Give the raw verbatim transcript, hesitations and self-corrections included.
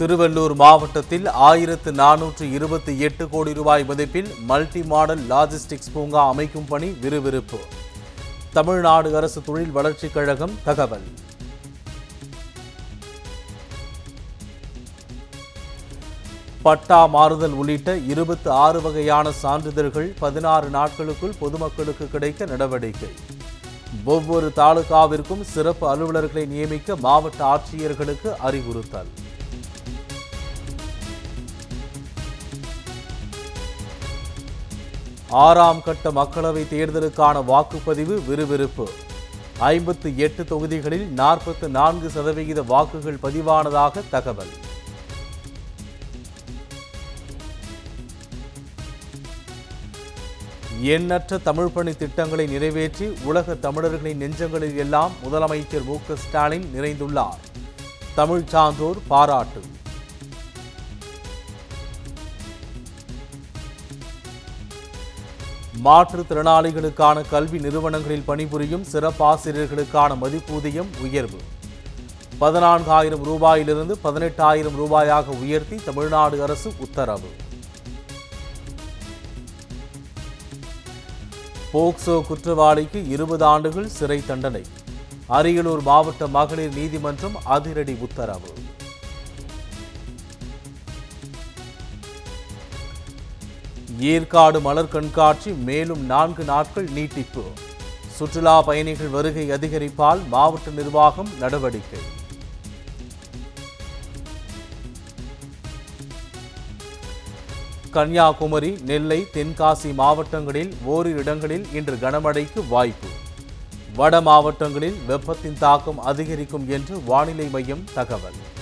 திருவள்ளூர் மாவட்டத்தில் ஆயிரத்து நானூற்று இருபத்தி எட்டு கோடி ரூபாய் மதிப்பில் மல்டி மாடல் லாஜிஸ்டிக்ஸ் பூங்கா அமைக்கும் பணி விறுவிறுப்பு. தமிழ்நாடு அரசு தொழில் வளர்ச்சிக் கழகம் தகவல். பட்டா மாறுதல் உள்ளிட்ட இருபத்தி ஆறு வகையான சான்றிதழ்கள் பதினாறு நாட்களுக்குள் பொதுமக்களுக்கு கிடைக்க நடவடிக்கை. ஒவ்வொரு தாலுகாவிற்கும் சிறப்பு அலுவலர்களை நியமிக்க மாவட்ட ஆட்சியர்களுக்கு அறிவுறுத்தல். ஆறாம் கட்ட மக்களவை தேர்தலுக்கான வாக்குப்பதிவு விறுவிறுப்பு. ஐம்பத்தி எட்டு தொகுதிகளில் நாற்பத்தி நான்கு சதவிகித வாக்குகள் பதிவானதாக தகவல். எண்ணற்ற தமிழ் பணி திட்டங்களை நிறைவேற்றி உலக தமிழர்களின் நெஞ்சங்களில் எல்லாம் முதலமைச்சர் மு க ஸ்டாலின் நிறைந்துள்ளார். தமிழ் சான்றோர் பாராட்டு. மாற்றுத்திறனாளிகளுக்கான கல்வி நிறுவனங்களில் பணிபுரியும் சிறப்பாசிரியர்களுக்கான மதிப்பூதியம் உயர்வு. பதினான்காயிரம் ரூபாயிலிருந்து பதினெட்டாயிரம் ரூபாயாக உயர்த்தி தமிழ்நாடு அரசு உத்தரவு. போக்சோ குற்றவாளிக்கு இருபது ஆண்டுகள் சிறை தண்டனை. அரியலூர் மாவட்ட மகளிர் நீதிமன்றம் அதிரடி உத்தரவு. ஏற்காடு மலர் கண்காட்சி மேலும் நான்கு நாட்கள் நீட்டிப்பு. சுற்றுலா பயணிகள் வருகை அதிகரிப்பால் மாவட்ட நிர்வாகம் நடவடிக்கை. கன்னியாகுமரி, நெல்லை, தென்காசி மாவட்டங்களில் ஓரிரு இடங்களில் இன்று கனமழைக்கு வாய்ப்பு. வட மாவட்டங்களில் வெப்பத்தின் தாக்கம் அதிகரிக்கும் என்று வானிலை மையம் தகவல்.